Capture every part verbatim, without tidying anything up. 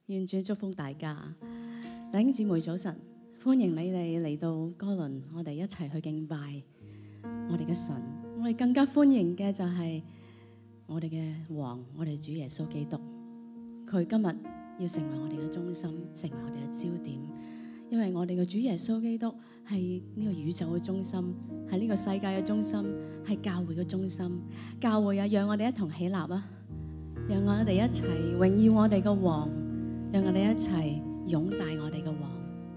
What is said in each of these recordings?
願主祝福大家，弟兄姊妹早晨，歡迎你哋嚟到哥倫，我哋一齊去敬拜我哋嘅神。我哋更加歡迎嘅就係我哋嘅王，我哋主耶穌基督。佢今日要成為我哋嘅中心，成為我哋嘅焦點，因為我哋嘅主耶穌基督係呢個宇宙嘅中心，係呢個世界嘅中心，係教會嘅中心。教會啊，讓我哋一同起立啊！讓我哋一齊榮耀我哋嘅王，讓我哋一齊擁戴我哋嘅王。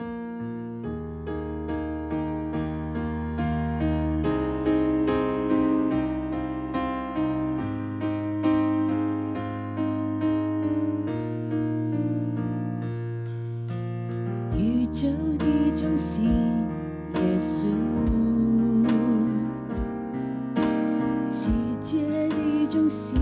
宇宙的中心，耶穌；世界的中心。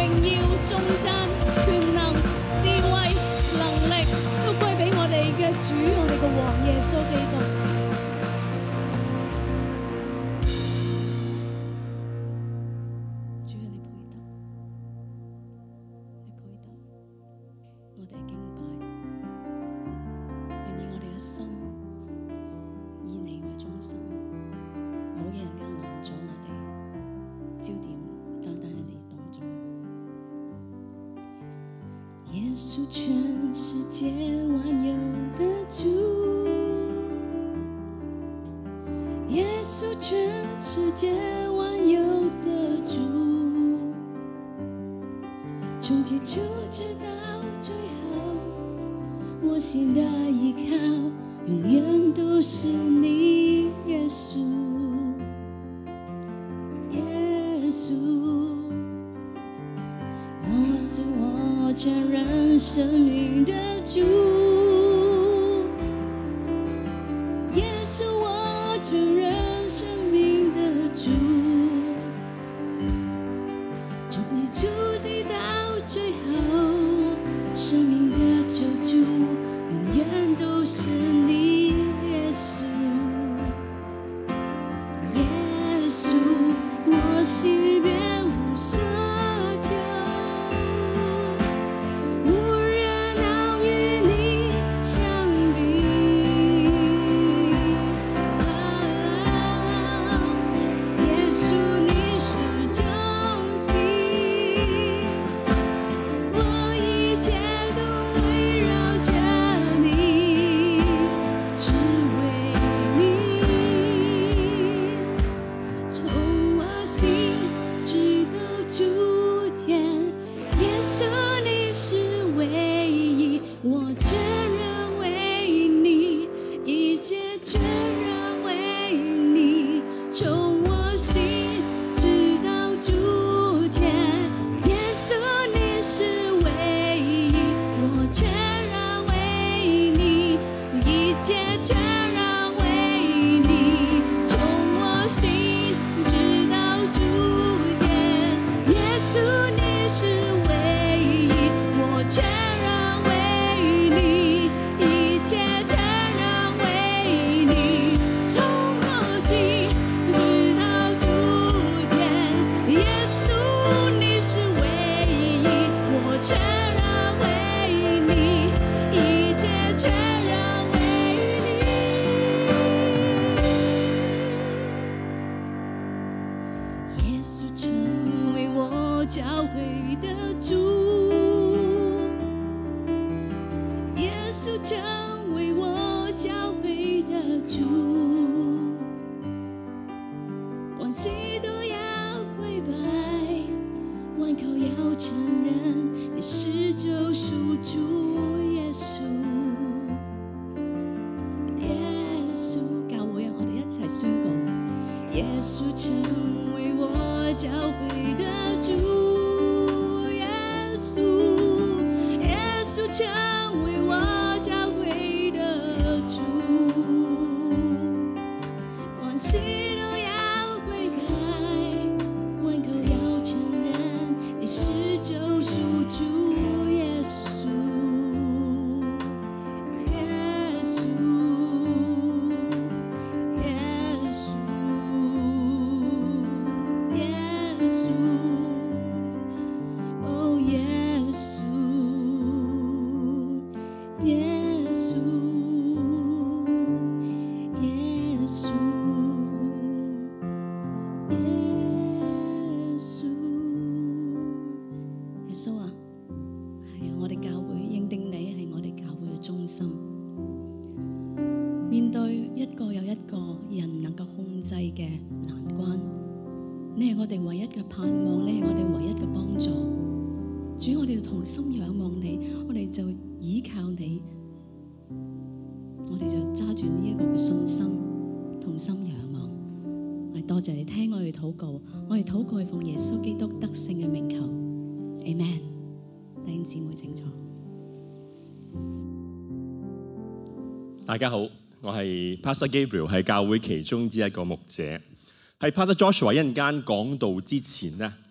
榮耀、頌讚、權能、智慧、能力都歸俾我哋嘅主，我哋嘅王耶穌基督。主啊，你配得，你配得，我哋敬拜，願意我哋嘅心以你為中心，冇嘢能夠攔阻我哋焦點單單喺你當中。耶穌全世界萬有的主，耶穌全世界萬有的主，從起初直到最後，我心的依靠永遠都是你，耶穌，耶穌，我是我全人生命的主，耶穌，我全人生命的主，從起初地到最後，生命的救主永遠都是你，耶穌，耶穌，我心別無所求，無人能與你相比，耶穌，你是中心，我一切都圍繞着你，只為你，從我心直到諸天，耶穌，你是唯一，我全然為你，一切全然為你，從我心直到諸天，耶穌，你是唯一，我全然為你，一切全然為你，從我心直到諸天，耶穌，你是唯一，我全然為你，一切全然為你，從我心直到諸天，耶穌，你是唯一，我全然為你，一切全然為你，耶穌成為我教會的主，耶穌成為我教會的主，萬膝都要跪拜，萬口要承認你是救贖主，耶穌，耶穌，教會啊，我哋一齊宣告，耶穌成為我教會的主，耶穌，耶穌成為我教會的主，萬膝都要跪拜，萬口要承認你是救贖主，耶穌，耶穌，耶穌，耶穌，哦，耶穌，耶穌，耶穌，耶穌，耶穌啊，係啊，我哋教會認定你係我哋教會嘅中心。面對一個又一個人能夠控制嘅難關，你係我哋唯一嘅盼望，你係我哋唯一嘅幫助。主，我哋就同心仰望你，我哋就倚靠你，我哋就揸住呢一個嘅信心，同心仰望。我哋多謝你聽我哋禱告，我哋禱告係奉耶穌基督得勝嘅名求，Amen。弟兄姊妹請坐。 大家好，我係 Pastor Gabriel， 係教會其中之一個牧者。喺 Pastor Joshua 一陣間講道之前咧，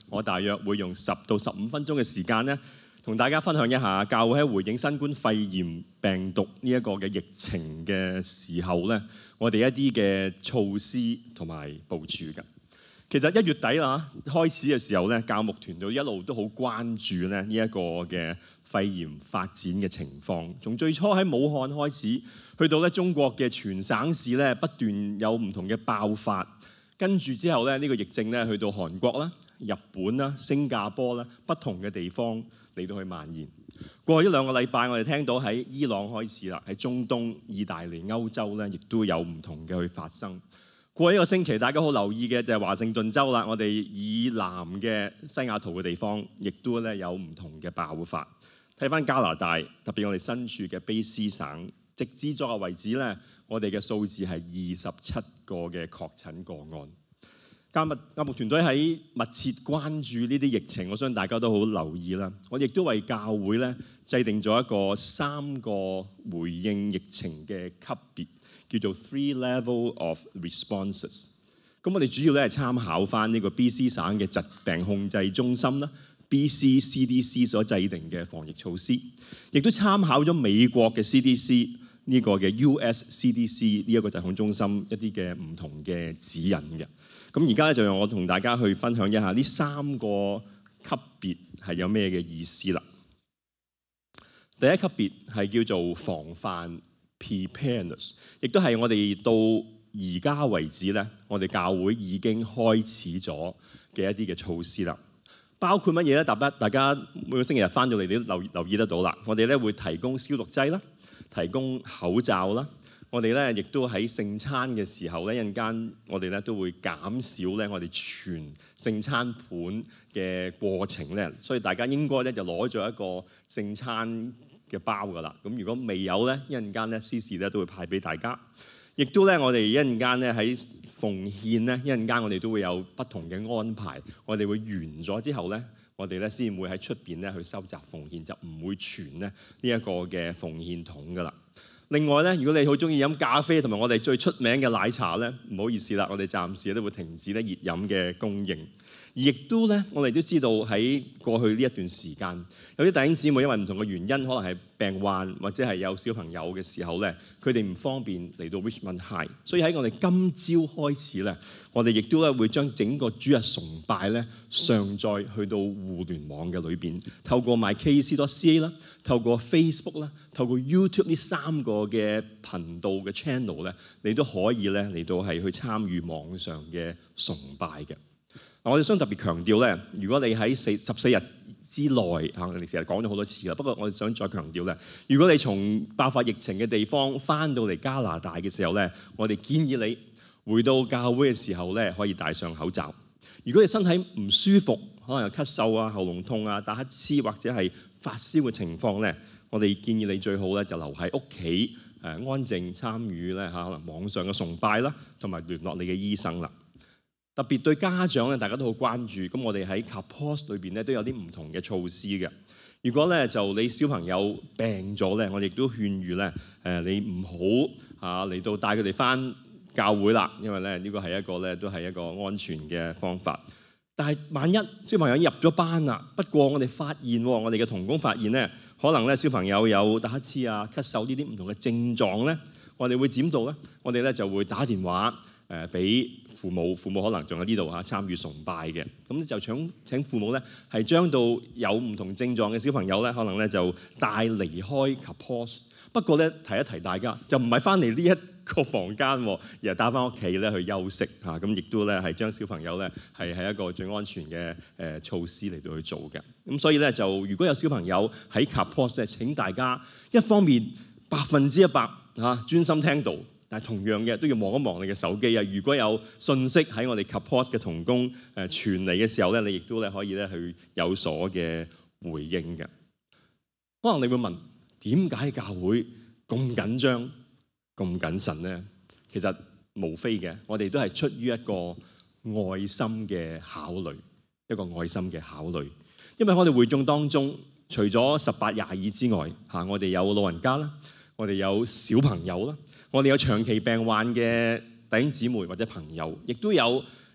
我大約會用十到十五分鐘嘅時間咧，同大家分享一下教會喺回應新冠肺炎病毒呢一個嘅疫情嘅時候咧，我哋一啲嘅措施同埋部署嘅。其實一月底啦，開始嘅時候咧，教牧團隊一路都好關注咧呢一個嘅肺炎發展嘅情況。從最初喺武漢開始，去到咧中國嘅全省市咧不斷有唔同嘅爆發，跟住之後咧呢個疫症咧去到韓國啦、日本啦、新加坡啦不同嘅地方嚟到去蔓延。過去一兩個禮拜，我哋聽到喺伊朗開始啦，喺中東、意大利、歐洲咧，亦都有唔同嘅去發生。過去一個星期，大家好留意嘅就係華盛頓州啦，我哋以南嘅西雅圖嘅地方，亦都咧有唔同嘅爆發。睇翻加拿大，特別我哋身處嘅卑詩省，直至昨日為止咧，我哋嘅數字係二十七個嘅確診個案。教牧教牧團隊喺密切關注呢啲疫情，我相信大家都好留意啦。我亦都為教會咧制定咗一個三個回應疫情嘅級別，叫做 Three Level of Responses。咁我哋主要咧係參考翻呢個 B C 省嘅疾病控制中心啦 ，B C C D C 所制定嘅防疫措施，亦都參考咗美國嘅 C D C 呢個嘅 U S C D C 呢一個疾控中心一啲嘅唔同嘅指引嘅。咁而家咧就讓我同大家去分享一下呢三個級別係有咩嘅意思啦。第一級別係叫做防範 preparedness， 亦都係我哋到而家為止咧，我哋教會已經開始咗嘅一啲嘅措施啦。包括乜嘢咧？大家大家每個星期日翻到嚟，你都留留意得到啦。我哋咧會提供消毒劑啦，提供口罩啦。我哋咧亦都喺聖餐嘅時候咧，一陣間我哋咧都會減少咧我哋全聖餐盤嘅過程咧，所以大家應該咧就攞咗一個聖餐嘅包噶啦。咁如果未有咧，一陣間咧司事咧都會派俾大家。亦都咧，我哋一陣間咧喺奉獻咧，一陣間我哋都會有不同嘅安排。我哋會完咗之後咧，我哋咧先會喺出邊咧去收集奉獻，就唔會傳咧呢一個嘅奉獻桶噶啦。另外咧，如果你好中意飲咖啡同埋我哋最出名嘅奶茶咧，唔好意思啦，我哋暫時都會停止咧熱飲嘅供應。而亦都咧，我哋都知道喺過去呢一段時間，有啲弟兄姊妹因為唔同嘅原因，可能係病患或者係有小朋友嘅時候咧，佢哋唔方便嚟到 Richmond High， 所以喺我哋今朝開始咧，我哋亦都咧會將整個主日崇拜咧上載去到互聯網嘅裏邊，透過 mykc.ca 啦，透過 Facebook 啦，透過 YouTube 呢三個嘅頻道嘅 channel 咧，你都可以咧嚟到係去參與網上嘅崇拜嘅。我哋想特別強調咧，如果你喺四十四日之內嚇，我哋成日講咗好多次啦。不過我哋想再強調咧，如果你從爆發疫情嘅地方翻到嚟加拿大嘅時候咧，我哋建議你回到教會嘅時候咧，可以戴上口罩。如果你身體唔舒服，可能有咳嗽啊、喉嚨痛啊、打乞嗤或者係發燒嘅情況咧，我哋建議你最好咧就留喺屋企誒安靜參與咧嚇，可能網上嘅崇拜啦，同埋聯絡你嘅醫生啦。特別對家長咧，大家都好關注。咁我哋喺 Kapos 裏邊咧都有啲唔同嘅措施嘅。如果咧就你小朋友病咗咧，我哋亦都勸喻咧誒你唔好啊嚟到帶佢哋翻教會啦，因為咧呢個係一個咧都係一個安全嘅方法。但係萬一小朋友入咗班啦，不過我哋發現我哋嘅同工發現咧，可能咧小朋友有打乞嗤啊、咳嗽呢啲唔同嘅症狀咧，我哋會點到咧？我哋咧就會打電話誒俾父母，父母可能仲喺呢度嚇參與崇拜嘅，咁就請請父母咧係將到有唔同症狀嘅小朋友咧，可能咧就帶離開 Kapos。不過咧提一提大家，就唔係翻嚟呢一個房間，而係帶翻屋企咧去休息嚇。咁亦都咧係將小朋友咧係喺一個最安全嘅誒措施嚟到去做嘅。咁所以咧就如果有小朋友喺 Kapos 咧，請大家一方面百分之一百嚇專心聽道。但係同樣嘅都要望一望你嘅手機啊！如果有信息喺我哋 Kapos 嘅同工誒傳嚟嘅時候咧，你亦都咧可以咧去有所嘅回應嘅。可能你會問，點解教會咁緊張、咁謹慎咧？其實無非嘅，我哋都係出於一個愛心嘅考慮，一個愛心嘅考慮。因為我哋會眾當中，除咗十八廿二之外，嚇我哋有老人家啦，我哋有小朋友啦。我哋有長期病患嘅弟兄姊妹或者朋友，亦都有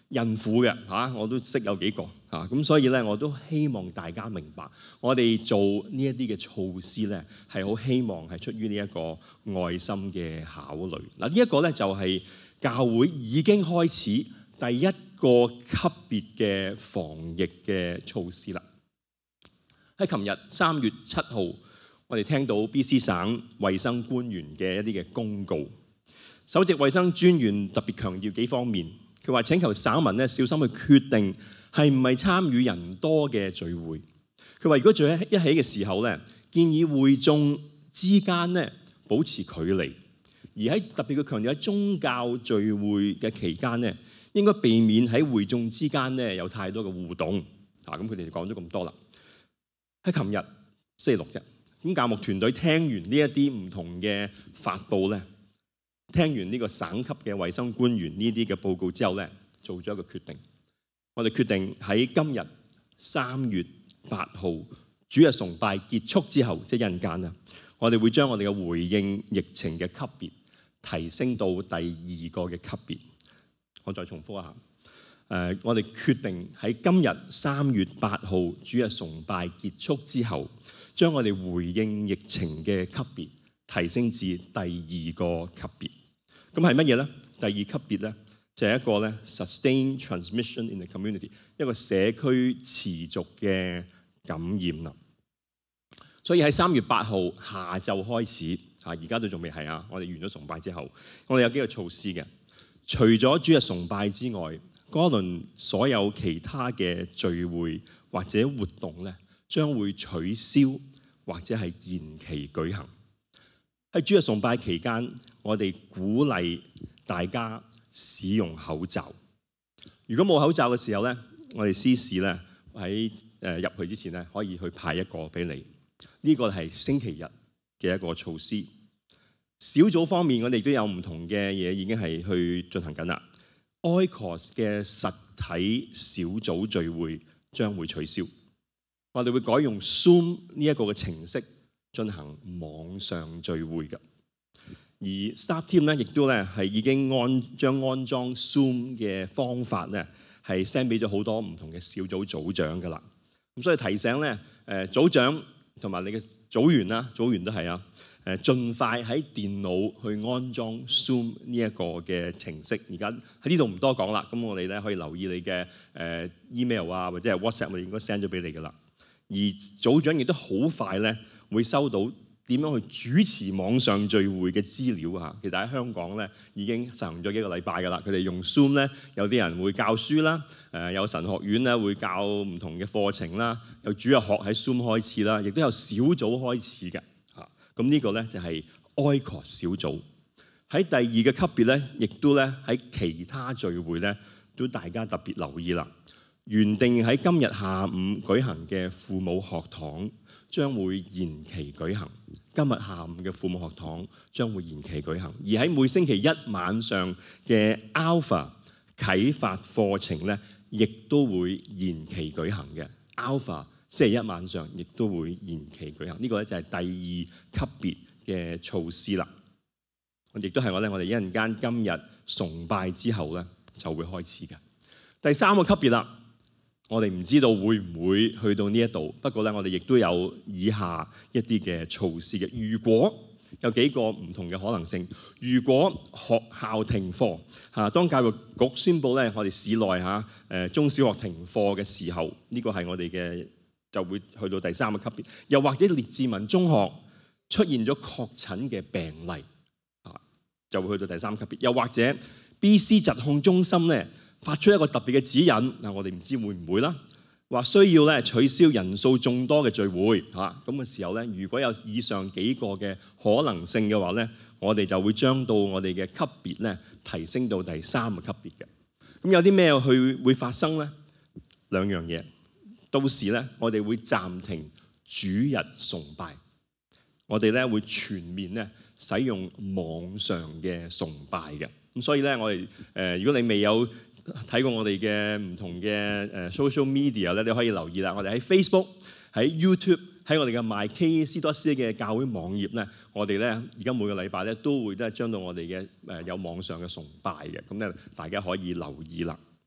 孕婦嘅嚇，我都識有幾個嚇，咁所以咧我都希望大家明白，我哋做呢一啲嘅措施咧，係好希望係出於呢一個愛心嘅考慮。嗱，呢一個咧就係教會已經開始第一個級別嘅防疫嘅措施啦。喺琴日三月七號，我哋聽到 B C 省衛生官員嘅一啲嘅公告，首席衛生專員特別強調幾方面。佢話請求省民咧小心去決定係唔係參與人多嘅聚會。佢話如果聚喺一起嘅時候咧，建議會眾之間咧保持距離，而喺特別佢強調喺宗教聚會嘅期間咧，應該避免喺會眾之間咧有太多嘅互動。啊，咁佢哋就講咗咁多啦。喺琴日星期六啫，咁教牧團隊聽完呢一啲唔同嘅發佈咧。聽完呢個省級嘅衛生官員呢啲嘅報告之後咧，做咗一個決定。我哋決定喺今日三月八號主日崇拜結束之後，即係一陣間啊，我哋會將我哋嘅回應疫情嘅級別提升到第二個嘅級別。我再重複一下，誒、呃，我哋決定喺今日三月八號主日崇拜結束之後，將我哋回應疫情嘅級別提升至第二個級別。咁係乜嘢咧？第二級別咧就係一個咧 sustained transmission in the community， 一個社區持續嘅感染啦。所以喺三月八號下晝開始，啊而家都仲未係啊，我哋完咗崇拜之後，我哋有幾個措施嘅。除咗主日崇拜之外，嗰輪所有其他嘅聚會或者活動咧，將會取消或者係延期舉行。喺主日崇拜期間，我哋鼓勵大家使用口罩。如果冇口罩嘅時候咧，我哋司事咧喺誒入去之前咧，可以去派一個俾你。呢個係星期日嘅一個措施。小組方面，我哋都有唔同嘅嘢已經係去進行緊啦。Oikos 嘅實體小組聚會將會取消，我哋會改用 Zoom 呢一個嘅程式進行網上聚會嘅。而 staff team 咧，亦都咧係已經安將安裝 Zoom 嘅方法咧，係 send 俾咗好多唔同嘅小組組長噶啦。咁所以提醒咧，誒組長同埋你嘅組員啦，組員都係啊，誒盡快喺電腦去安裝 Zoom 呢一個嘅程式。而家喺呢度唔多講啦，咁我哋咧可以留意你嘅誒 email 啊，或者係 WhatsApp，我哋應該 send 咗俾你噶啦。而組長亦都好快咧會收到點樣去主持網上聚會嘅資料啊！其實喺香港咧已經實行咗幾個禮拜㗎啦。佢哋用 Zoom 咧，有啲人會教書啦，誒有神學院咧會教唔同嘅課程啦，有主日學喺 Zoom 開始啦，亦都有小組開始嘅嚇。咁呢個咧就係 Oikos 小組。喺第二個級別咧，亦都咧喺其他聚會咧都大家特別留意啦。原定喺今日下午舉行嘅父母學堂將會延期舉行。今日下午嘅父母學堂將會延期舉行，而喺每星期一晚上嘅 Alpha 啟發課程咧，亦都會延期舉行嘅。Alpha 星期一晚上亦都會延期舉行。呢個咧就係第二級別嘅措施啦。亦都係我咧，我哋一陣間今日崇拜之後咧就會開始嘅。第三個級別啦。我哋唔知道會唔會去到呢一度，不過咧，我哋亦都有以下一啲嘅措施嘅。如果有幾個唔同嘅可能性，如果學校停課嚇，當教育局宣布咧，我哋市內嚇誒中小學停課嘅時候，呢個係我哋嘅就會去到第三個級別。又或者列治文中學出現咗確診嘅病例嚇，就會去到第三級別。又或者 B C 疾控中心咧，發出一個特別嘅指引，嗱我哋唔知會唔會啦，話需要咧取消人數眾多嘅聚會嚇，咁嘅時候咧，如果有以上幾個嘅可能性嘅話咧，我哋就會將到我哋嘅級別咧提升到第三個級別嘅。咁有啲咩去會發生咧？兩樣嘢，到時咧我哋會暫停主日崇拜，我哋咧會全面咧使用網上嘅崇拜嘅。咁所以咧，我哋誒、呃、如果你未有睇過我哋嘅唔同嘅誒 social media 咧，你可以留意啦。我哋喺 Facebook、喺 YouTube、喺我哋嘅 myKC.C 嘅教會網頁咧，我哋咧而家每個禮拜咧都會咧將到我哋嘅誒有網上嘅崇拜嘅，咁咧大家可以留意啦。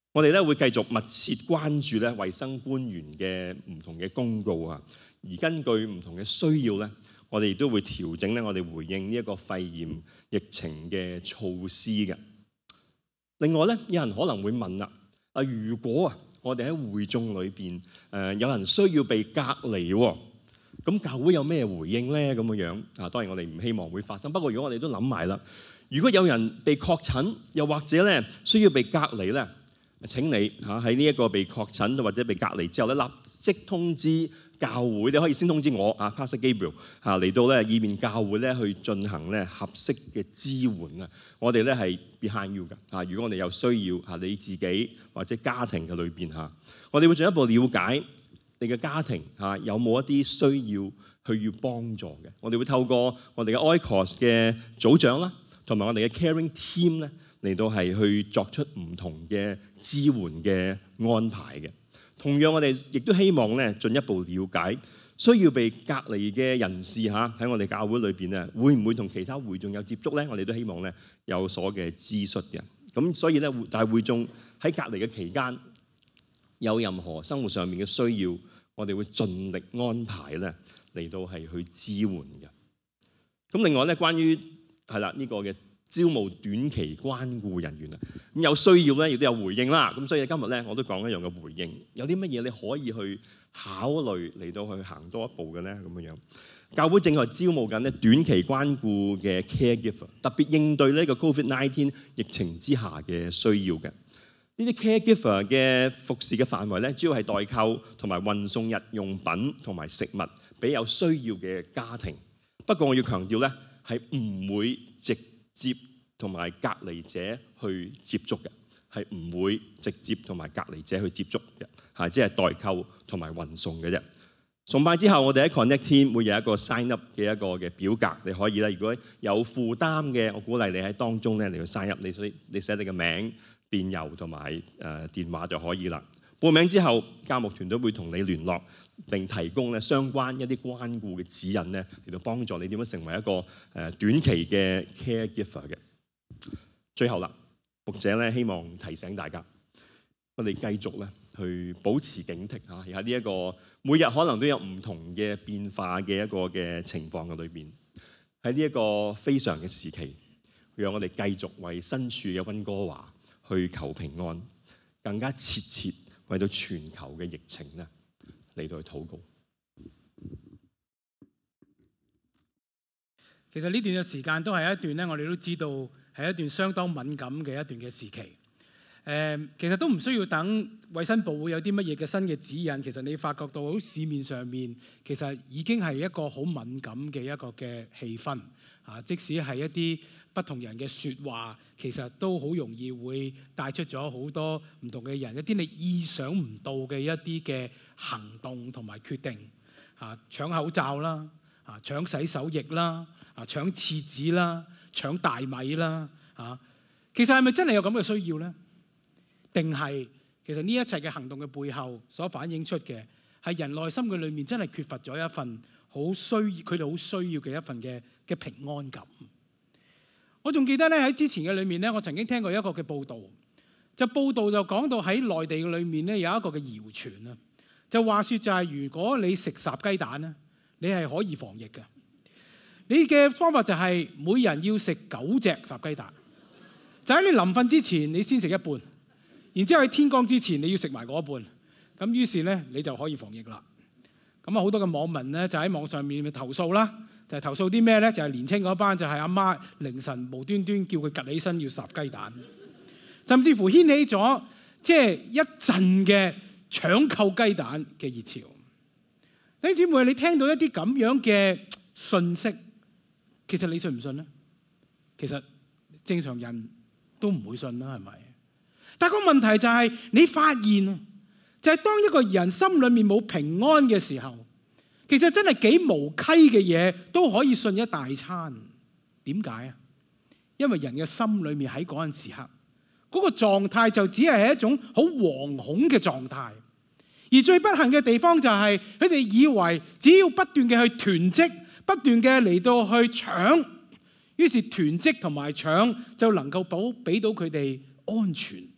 我哋咧會繼續密切關注咧衞生官員嘅唔同嘅公告啊，而根據唔同嘅需要咧，我哋亦都會調整咧我哋回應呢一個肺炎疫情嘅措施嘅。另外咧，有人可能會問啦，啊如果啊我哋喺會眾裏邊誒有人需要被隔離喎，咁教會有咩回應咧？咁嘅樣啊，當然我哋唔希望會發生。不過如果我哋都諗埋啦，如果有人被確診，又或者咧需要被隔離咧，請你嚇喺呢一個被確診或者被隔離之後咧，立即通知教會。你可以先通知我啊 Pastor Gabriel 嚇嚟到咧，以便教會咧去進行咧合適嘅支援啊。我哋咧係 behind you 㗎嚇。如果我哋有需要嚇你自己或者家庭嘅裏邊嚇，我哋會進一步了解你嘅家庭嚇有冇一啲需要去要幫助嘅。我哋會透過我哋嘅 Oikos 嘅組長啦，同埋我哋嘅 Caring Team 咧，嚟到係去作出唔同嘅支援嘅安排嘅。同樣我哋亦都希望咧進一步了解需要被隔離嘅人士嚇喺我哋教會裏邊咧，會唔會同其他會眾有接觸咧？我哋都希望咧有所嘅諮詢嘅。咁所以咧，大會眾喺隔離嘅期間有任何生活上面嘅需要，我哋會盡力安排咧嚟到係去支援嘅。咁另外咧，關於係啦呢個嘅招募短期關顧人員啊，咁有需要咧亦都有回應啦。咁所以今日咧我都講一樣嘅回應，有啲乜嘢你可以去考慮嚟到去行多一步嘅咧咁樣樣。教會正係招募緊咧短期關顧嘅 caregiver， 特別應對呢個 covid 十九 疫情之下嘅需要嘅。呢啲 caregiver 嘅服侍嘅範圍咧，主要係代購同埋運送日用品同埋食物俾有需要嘅家庭。不過我要強調咧，係唔會直接同埋隔離者去接觸嘅，係唔會直接同埋隔離者去接觸嘅，係只係代購同埋運送嘅啫。崇拜之後，我哋喺 Connect Team 會有一個 sign up 嘅一個嘅表格，你可以咧，如果有負擔嘅，我鼓勵你喺當中咧嚟到 sign up，你寫你寫你嘅名、電郵同埋誒電話就可以啦。報名之後，教牧團隊會同你聯絡，並提供咧相關一啲關顧嘅指引咧，嚟到幫助你點樣成為一個誒短期嘅 caregiver 嘅。最後啦，牧者咧希望提醒大家，我哋繼續咧去保持警惕嚇，而喺呢一個每日可能都有唔同嘅變化嘅一個嘅情況嘅裏邊，喺呢一個非常嘅時期，讓我哋繼續為身處嘅溫哥華去求平安，更加切切為到全球嘅疫情咧嚟到去禱告。 其實呢段嘅時間都係一段咧，我哋都知道係一段相當敏感嘅一段嘅時期。誒，其實都唔需要等衛生部會有啲乜嘢嘅新嘅指引。其實你發覺到喺市面上面，其實已經係一個好敏感嘅一個嘅氣氛啊。即使係一啲不同人嘅説話，其實都好容易會帶出咗好多唔同嘅人一啲你意想唔到嘅一啲嘅行動同埋決定啊，搶口罩啦，啊搶洗手液啦，啊搶廁紙啦，搶大米啦，啊，其實係咪真係有咁嘅需要咧？定係其實呢一切嘅行動嘅背後所反映出嘅係人內心嘅裏面真係缺乏咗一份好需要，佢哋好需要嘅一份嘅嘅平安感。我仲記得咧喺之前嘅裏面咧，我曾經聽過一個嘅報導，就報導就講到喺內地嘅裏面咧有一個嘅謠傳啊，就話説就係如果你食烚雞蛋咧，你係可以防疫嘅。你嘅方法就係每人要食九隻烚雞蛋，就喺你臨瞓之前你先食一半。然之後喺天光之前你要食埋嗰一半，咁於是咧你就可以防疫啦。咁啊好多嘅網民咧就喺網上面投訴啦，就係投訴啲咩咧？就係年青嗰班就係阿媽凌晨無端端叫佢趌起身要烚雞蛋，甚至乎掀起咗即係一陣嘅搶購雞蛋嘅熱潮。弟兄姊妹，你聽到一啲咁樣嘅訊息，其實你信唔信咧？其實正常人都唔會信啦，係咪？但係個問題就係，你發現啊，就係當一個人心裏面冇平安嘅時候，其實真係幾無稽嘅嘢都可以信一大餐。點解啊？因為人嘅心裏面喺嗰陣時刻，嗰個狀態就只係一種好惶恐嘅狀態。而最不幸嘅地方就係，佢哋以為只要不斷嘅去囤積，不斷嘅嚟到去搶，於是囤積同埋搶就能夠保俾到佢哋安全。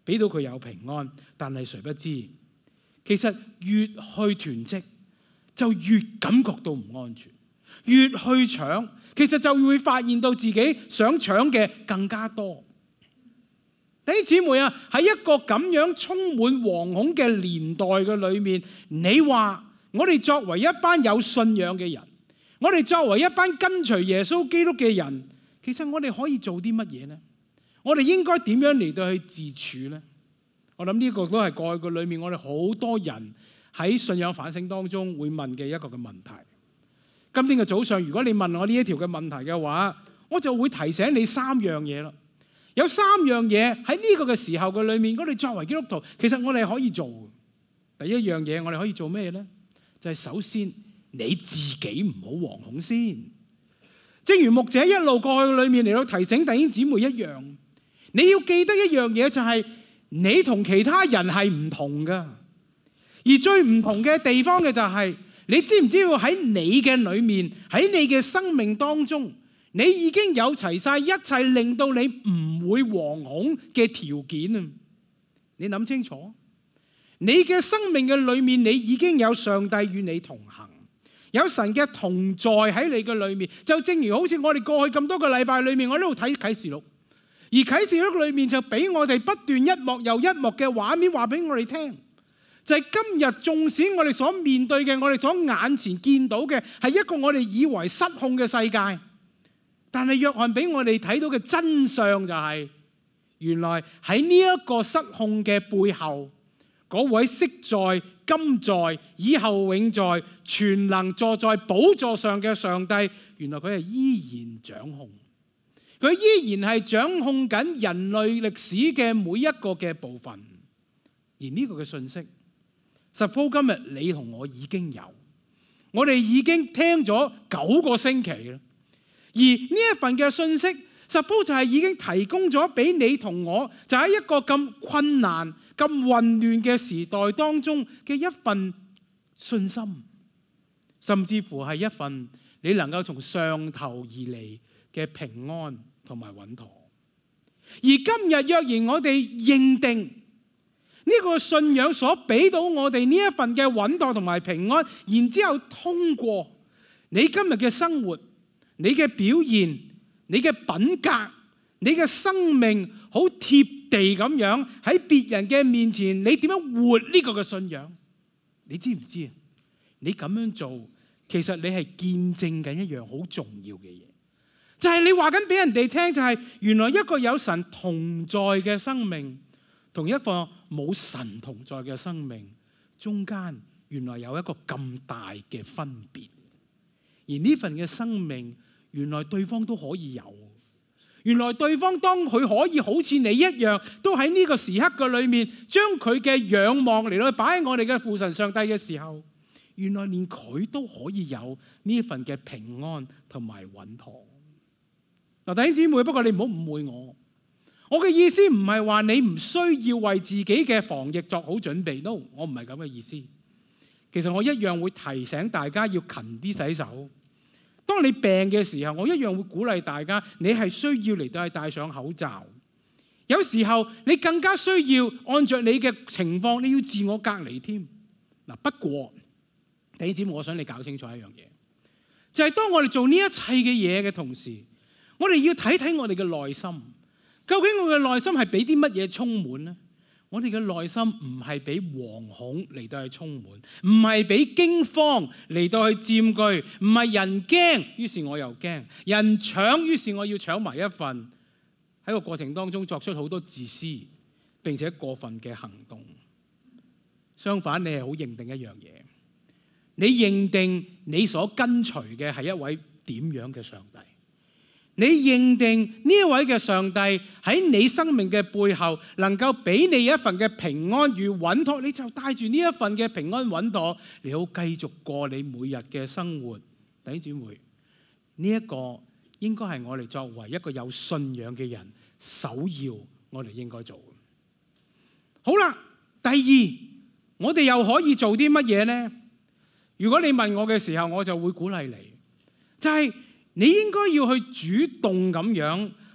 俾到佢有平安，但係誰不知，其實越去囤積，就越感覺到唔安全；越去搶，其實就會發現到自己想搶嘅更加多。弟兄姊妹啊，喺一個咁樣充滿惶恐嘅年代嘅裏面，你話我哋作為一班有信仰嘅人，我哋作為一班跟隨耶穌基督嘅人，其實我哋可以做啲乜嘢呢？我哋應該點樣嚟到去自處呢？我諗呢個都係過去嘅裏面，我哋好多人喺信仰反省當中會問嘅一個嘅問題。今天嘅早上，如果你問我呢一條嘅問題嘅話，我就會提醒你三樣嘢啦。有三樣嘢喺呢個嘅時候嘅裏面，我哋作為基督徒，其實我哋可以做。第一樣嘢，我哋可以做咩呢？就係首先你自己唔好惶恐先。正如牧者一路過去嘅裏面嚟到提醒弟兄姊妹一樣，你要記得一樣嘢，就係你同其他人係唔同㗎。而最唔同嘅地方嘅就係，你知唔知道喺你嘅裏面，喺你嘅生命當中，你已經有齊晒一切令到你唔會惶恐嘅條件啊！你諗清楚，你嘅生命嘅裏面，你已經有上帝與你同行，有神嘅同在喺你嘅裏面。就正如好似我哋過去咁多個禮拜裏面，我喺度睇啟示錄，而啟示錄裏面就俾我哋不斷一幕又一幕嘅畫面話俾我哋聽，就係今日縱使我哋所面對嘅，我哋所眼前見到嘅係一個我哋以為失控嘅世界。但係約翰俾我哋睇到嘅真相就係，原來喺呢一個失控嘅背後，嗰位昔在、今在、以後永在、全能坐在寶座上嘅上帝，原來佢係依然掌控，佢依然係掌控緊人類歷史嘅每一個嘅部分。而呢個嘅信息，suppose今日你同我已經有，我哋已經聽咗九個星期啦。而呢一份嘅信息 suppose 就係已經提供咗俾你同我，就喺一個咁困難、咁混亂嘅時代當中嘅一份信心，甚至乎係一份你能夠從上頭而嚟嘅平安同埋穩妥。而今日若然我哋認定呢個信仰所俾到我哋呢一份嘅穩妥同埋平安，然之後通過你今日嘅生活，你嘅表現，你嘅品格，你嘅生命好貼地咁樣喺別人嘅面前，你點樣活呢個嘅信仰？你知唔知啊？你咁樣做，其實你係見證緊一樣好重要嘅嘢，就係你話緊俾人哋聽，就係原來一個有神同在嘅生命，同一個冇神同在嘅生命中間，原來有一個咁大嘅分別。而呢份嘅生命，原來對方都可以有，原來對方當佢可以好似你一樣，都喺呢個時刻嘅裏面，將佢嘅仰望嚟到擺喺我哋嘅父神上帝嘅時候，原來連佢都可以有呢一份嘅平安同埋穩妥。嗱，弟兄姊妹，不過你唔好誤會我，我嘅意思唔係話你唔需要為自己嘅防疫作好準備 ，no， 我唔係咁嘅意思。其實我一樣會提醒大家要勤啲洗手。當你病嘅時候，我一樣會鼓勵大家，你係需要嚟到係戴上口罩。有時候你更加需要按照你嘅情況，你要自我隔離添。嗱，不過弟兄姊妹，我想你搞清楚一樣嘢，就係當我哋做呢一切嘅嘢嘅同時，我哋要睇睇我哋嘅內心，究竟我嘅內心係俾啲乜嘢充滿呢？我哋嘅內心唔係俾惶恐嚟到去充滿，唔係俾驚慌嚟到去佔據，唔係人驚，於是我又驚；人搶，於是我要搶埋一份。喺個過程當中作出好多自私並且過分嘅行動。相反，你係好認定一樣嘢，你認定你所跟隨嘅係一位點樣嘅上帝？你認定呢一位嘅上帝喺你生命嘅背後，能夠俾你一份嘅平安與穩妥，你就帶住呢一份嘅平安穩妥，你好繼續過你每日嘅生活。弟兄姊妹，呢一個應該係我哋作為一個有信仰嘅人首要我哋應該做嘅。好啦，第二，我哋又可以做啲乜嘢呢？如果你問我嘅時候，我就會鼓勵你，就係你應該要去主動咁樣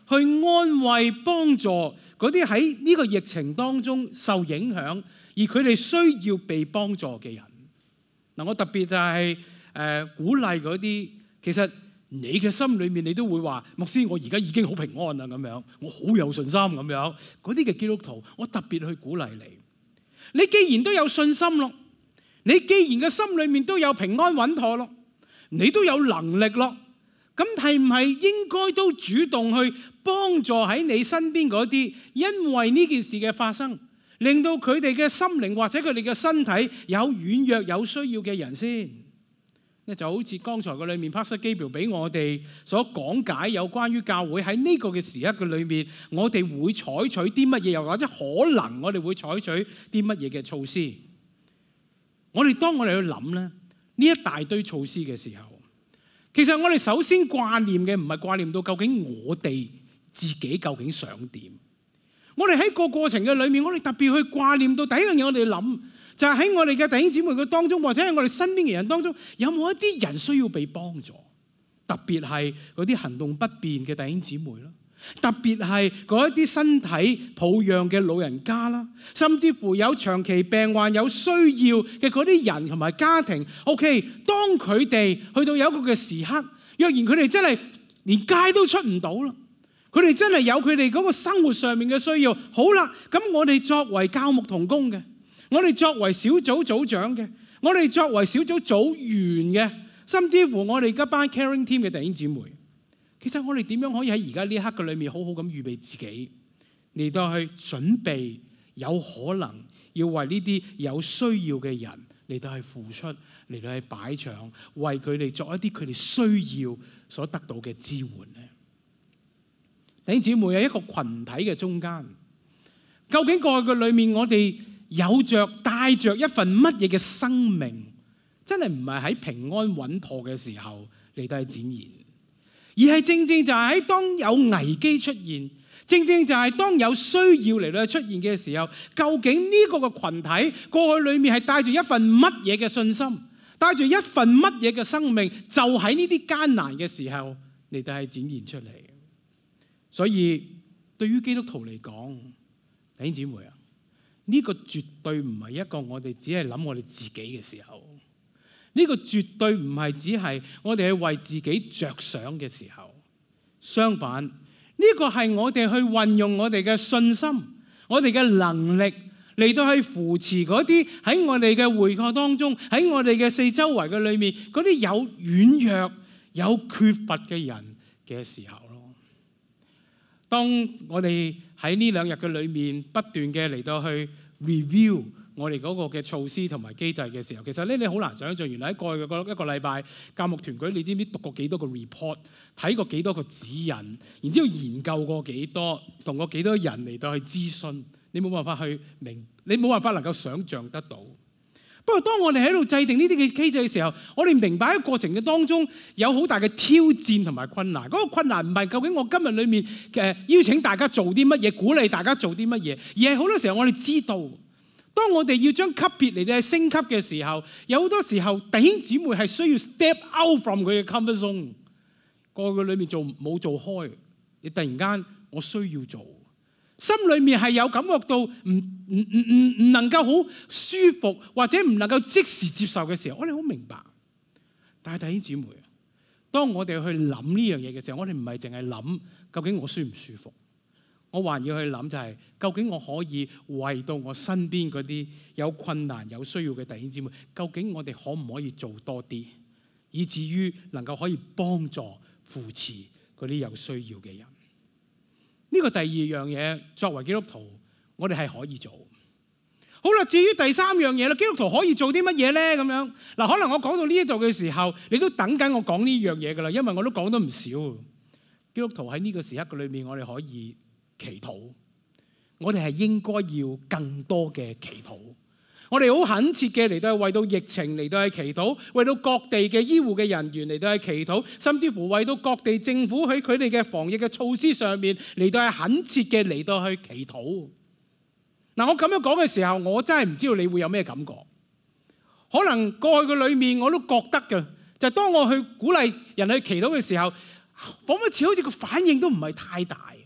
去安慰、幫助嗰啲喺呢個疫情當中受影響，而佢哋需要被幫助嘅人。嗱，我特別就係、是、誒、呃、鼓勵嗰啲，其實你嘅心裏面你都會話，牧師，我而家已經好平安啦咁樣，我好有信心咁樣。嗰啲嘅基督徒，我特別去鼓勵你。你既然都有信心咯，你既然嘅心裏面都有平安穩妥咯，你都有能力咯，咁係唔係應該都主動去幫助喺你身邊嗰啲，因為呢件事嘅發生，令到佢哋嘅心靈或者佢哋嘅身體有軟弱有需要嘅人先？咧就好似剛才嘅裏面 Pastor Gabriel 俾我哋所講解有關於教會喺呢個嘅時刻嘅裏面，我哋會採取啲乜嘢，又或者可能我哋會採取啲乜嘢嘅措施？我哋當我哋去諗咧呢一大堆措施嘅時候，其實我哋首先掛念嘅唔係掛念到究竟我哋自己究竟想點。我哋喺個過程嘅裏面，我哋特別去掛念到第一樣嘢，我哋諗就係喺我哋嘅弟兄姊妹嘅當中，或者喺我哋身邊嘅人當中，有冇一啲人需要被幫助？特別係嗰啲行動不便嘅弟兄姊妹啦，特別係嗰一啲身體抱恙嘅老人家啦，甚至乎有長期病患有需要嘅嗰啲人同埋家庭。OK， 當佢哋去到有一個嘅時刻，若然佢哋真係連街都出唔到啦，佢哋真係有佢哋嗰個生活上面嘅需要。好啦，咁我哋作為教牧同工嘅，我哋作為小組組長嘅，我哋作為小組組員嘅，甚至乎我哋嗰班 caring team 嘅弟兄姊妹，其實我哋點樣可以喺而家呢一刻嘅裏面好好咁預備自己，嚟到去準備有可能要為呢啲有需要嘅人嚟到去付出，嚟到去擺場，為佢哋作一啲佢哋需要所得到嘅支援呢？弟兄姊妹，喺一個群體嘅中間，究竟過去嘅裏面，我哋有着帶着一份乜嘢嘅生命，真係唔係喺平安穩妥嘅時候嚟到去展現，而係正正就係喺當有危機出現，正正就係當有需要嚟到出現嘅時候，究竟呢個嘅群體過去裏面係帶住一份乜嘢嘅信心，帶住一份乜嘢嘅生命，就喺呢啲艱難嘅時候嚟到去展現出嚟。所以對於基督徒嚟講，弟兄姊妹啊，呢個絕對唔係一個我哋只係諗我哋自己嘅時候，呢個絕對唔係只係我哋去為自己着想嘅時候。相反，呢個係我哋去運用我哋嘅信心、我哋嘅能力嚟到去扶持嗰啲喺我哋嘅會課當中，喺我哋嘅四周圍嘅裏面嗰啲有軟弱、有缺乏嘅人嘅時候咯。當我哋喺呢兩日嘅裏面不斷嘅嚟到去 review 我哋嗰個嘅措施同埋機制嘅時候，其實咧你好難想像，原來喺過去嘅一個禮拜，教牧團隊你知唔知讀過幾多個 report， 睇過幾多個指引，然之後研究過幾多，同過幾多人嚟到去諮詢，你冇辦法去明，你冇辦法能夠想像得到。不過當我哋喺度制定呢啲嘅機制嘅時候，我哋明白喺過程嘅當中有好大嘅挑戰同埋困難。嗰個困難唔係究竟我今日裏面嘅邀請大家做啲乜嘢，鼓勵大家做啲乜嘢，而係好多時候我哋知道，當我哋要將級別嚟到升級嘅時候，有好多時候弟兄姊妹係需要 step out from 佢嘅 comfort zone， 過去裏面做冇做開，你突然間我需要做。心裏面係有感覺到唔唔唔唔唔能夠好舒服，或者唔能夠即時接受嘅時候，我哋好明白。但係弟兄姊妹，當我哋去諗呢樣嘢嘅時候，我哋唔係淨係諗究竟我舒唔舒服，我還要去諗就係究竟我可以為到我身邊嗰啲有困難有需要嘅弟兄姊妹，究竟我哋可唔可以做多啲，以至於能夠可以幫助扶持嗰啲有需要嘅人。呢個第二樣嘢，作為基督徒，我哋係可以做。好啦，至於第三樣嘢啦，基督徒可以做啲乜嘢咧？咁樣嗱，可能我講到呢一度嘅時候，你都等緊我講呢樣嘢噶啦，因為我都講得唔少。基督徒喺呢個時刻嘅裏面，我哋可以祈禱，我哋係應該要更多嘅祈禱。我哋好懇切嘅嚟到係為到疫情嚟到係祈禱，為到各地嘅醫護嘅人員嚟到係祈禱，甚至乎為到各地政府喺佢哋嘅防疫嘅措施上面嚟到係懇切嘅嚟到去祈禱。嗱，我咁樣講嘅時候，我真係唔知道你會有咩感覺。可能過去嘅裏面我都覺得嘅，就係當我去鼓勵人去祈禱嘅時候，彷彿似好似個反應都唔係太大。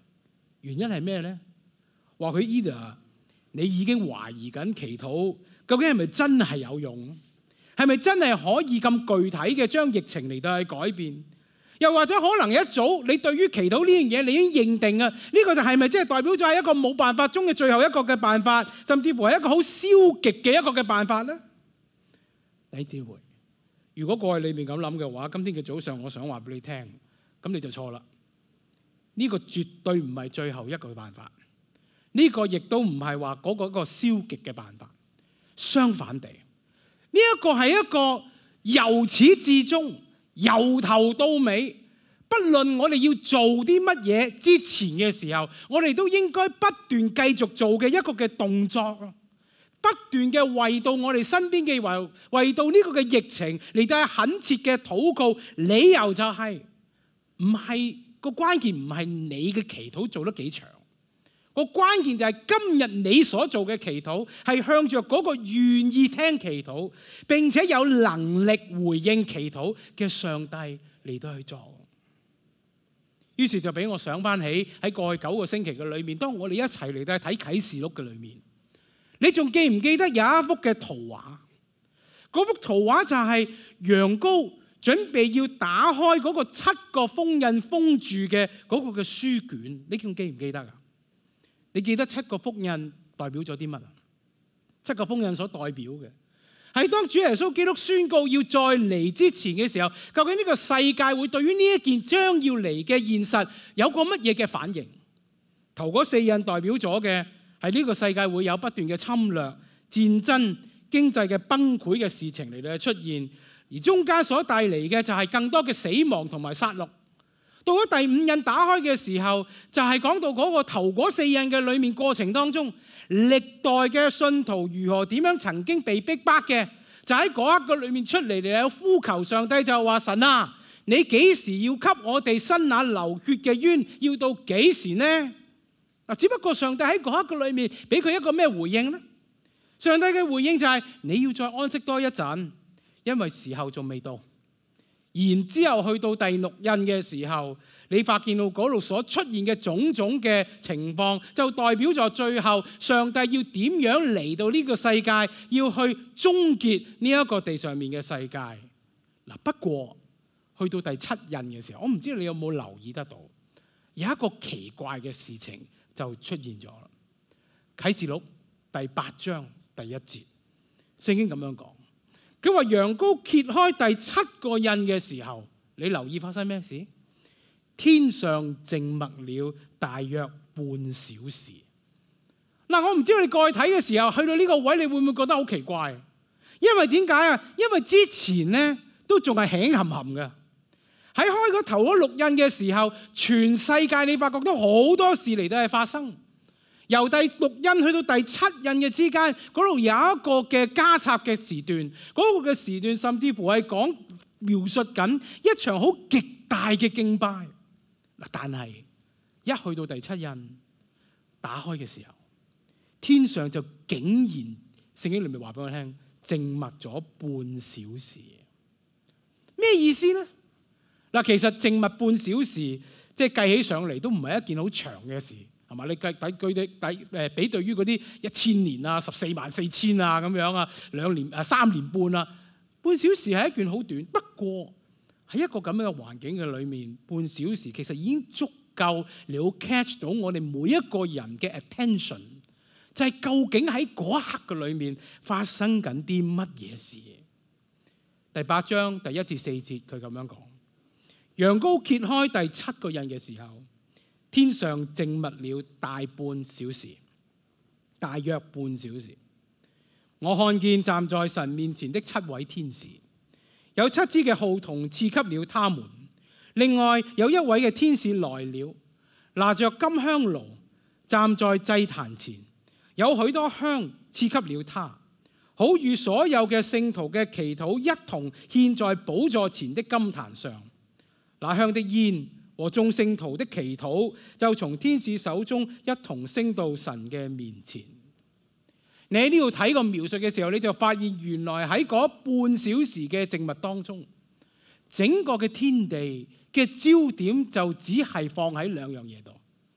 原因係咩咧？話佢 either 你已經懷疑緊祈禱究竟係咪真係有用？係咪真係可以咁具體嘅將疫情嚟到去改變？又或者可能一早你對於祈禱呢樣嘢你已經認定啊，呢個就係咪即係代表咗係一個冇辦法中嘅最後一個嘅辦法，甚至乎係一個好消極嘅一個嘅辦法咧？你點會？如果過去裏面咁諗嘅話，今天嘅早上我想話俾你聽，咁你就錯啦。呢個絕對唔係最後一個辦法，呢個亦都唔係話嗰個一個消極嘅辦法。相反地，呢一個係一個由始至終，由頭到尾，不論我哋要做啲乜嘢之前嘅時候，我哋都應該不斷繼續做嘅一個嘅動作啊！不斷嘅為到我哋身邊嘅為為到呢個嘅疫情嚟到懇切嘅禱告，理由就係唔係個關鍵，唔係你嘅祈禱做得幾長，個關鍵就係今日你所做嘅祈禱係向着嗰個願意聽祈禱並且有能力回應祈禱嘅上帝嚟到去做。於是就俾我想翻起喺過去九個星期嘅裏面，當我哋一齊嚟到睇啟示錄嘅裏面，你仲記唔記得有一幅嘅圖畫？嗰幅圖畫就係羊羔準備要打開嗰個七個封印封住嘅嗰個嘅書卷，你仲記唔記得啊？你記得七個封印代表咗啲乜啊？七個封印所代表嘅係當主耶穌基督宣告要再嚟之前嘅時候，究竟呢個世界會對於呢一件將要嚟嘅現實有個乜嘢嘅反應？頭嗰四印代表咗嘅係呢個世界會有不斷嘅侵略、戰爭、經濟嘅崩潰嘅事情嚟到出現，而中間所帶嚟嘅就係更多嘅死亡同埋殺戮。到咗第五印打開嘅時候，就係講到嗰個頭嗰四印嘅裏面過程當中，歷代嘅信徒如何點樣曾經被逼迫嘅，就喺嗰一個裏面出嚟嚟有呼求上帝，就話神啊，你幾時要給我哋伸那流血嘅冤？要到幾時呢？嗱，只不過上帝喺嗰一個裏面俾佢一個咩回應呢？上帝嘅回應就係你要再安息多一陣，因為時候仲未到。然之後去到第六印嘅時候，你發現到嗰度所出現嘅種種嘅情況，就代表咗最後上帝要點樣嚟到呢個世界，要去終結呢一個地上面嘅世界。嗱，不過去到第七印嘅時候，我唔知道你有冇留意得到，有一個奇怪嘅事情就出現咗啦。啟示錄第八章第一節，聖經咁樣講。佢話羊羔揭開第七個印嘅時候，你留意發生咩事？天上靜默了大約半小時。嗱，我唔知道你過去睇嘅時候，去到呢個位，你會唔會覺得好奇怪？因為點解啊？因為之前咧都仲係輕含含嘅。喺開個頭嗰六印嘅時候，全世界你發覺都好多事嚟到係發生。由第六印去到第七印嘅之間，嗰度有一個嘅加插嘅時段，嗰個嘅時段甚至乎係講描述緊一場好極大嘅敬拜。嗱，但係一去到第七印打開嘅時候，天上就竟然聖經裏面話俾我聽，靜默咗半小時。咩意思呢？嗱，其實靜默半小時，即係計起上嚟都唔係一件好長嘅事。係嘛？你計抵佢哋抵誒比對於嗰啲一千年啊、十四萬四千啊咁樣啊、兩年啊、三年半啊，半小時係一件好短。不過喺一個咁樣嘅環境嘅裏面，半小時其實已經足夠你好 catch 到我哋每一個人嘅 attention，就係究竟喺嗰一刻嘅裏面發生緊啲乜嘢事。第八章第一至四節佢咁樣講：羊羔揭開第七個印嘅時候，天上靜默了大半小時，大約半小時。我看見站在神面前的七位天使，有七支嘅號筒賜給了他們。另外有一位嘅天使來了，拿着金香爐，站在祭壇前，有許多香賜給了他，好與所有嘅聖徒嘅祈禱一同獻在寶座前的金壇上。那香的煙和眾聖徒的祈禱就從天使手中一同升到神嘅面前。你喺呢度睇個描述嘅時候，你就發現原來喺嗰半小時嘅靜默當中，整個嘅天地嘅焦點就只係放喺兩樣嘢度，